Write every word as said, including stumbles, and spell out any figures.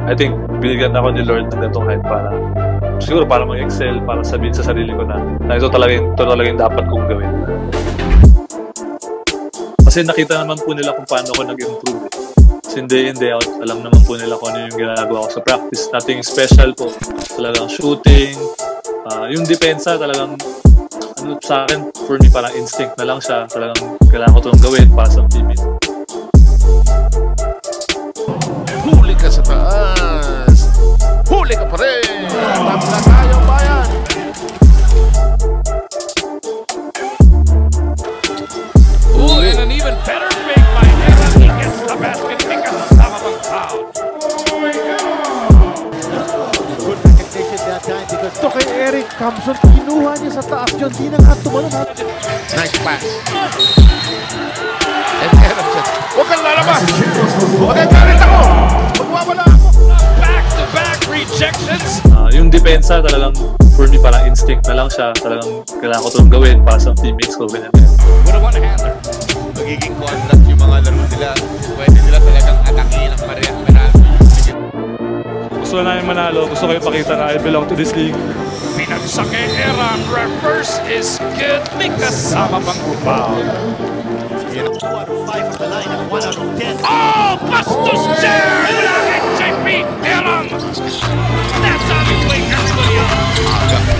I think binigyan ako ni Lord ng ganitong height para siguro para mag-excel, para sabihin sa sarili ko na, na ito talaga, ito talaga yung dapat kong gawin. Kasi nakita naman po nila kung paano ako nag-improve. Eh. Kasi in day in, day out, alam naman po nila kung ano yung ginagawa ko sa practice. Nothing special po. Talagang shooting, uh, yung depensa talagang ano, sa akin, for me, parang instinct na lang siya. Talagang kailangan ko itong gawin para sa teammate. Huli ka sa taas! Huli ka pa rin! Tapos tayo, bayan! Ooh, and an even better fake by Eran. He gets the basket. May kasama pang foul. Good recognition that time because ito kay Eric Thompson, kinuha niya sa taas yun. Di na nga tumalon. Nice pass. And Eran says, huwag kang lalabas! Huwag kang galit ako! Magwawala ako! Back-to-back rejections. Uh, yung depensa talagang, for me, parang instinct na lang siya. Talagang kailangan ko itong gawin para sa teammates ko. Ganyan yan. With a one-hander. Magiging contact yung mga laro nila. Pwede nila talagang atakin ang parehang marami. Gusto na namin manalo. Gusto ko ipakita na I belong to this league. Pinagsak kay Eran. Reverse is good. May kasama pang foul. Oh! Bastos chair! J P Eran! That's how you play Williams.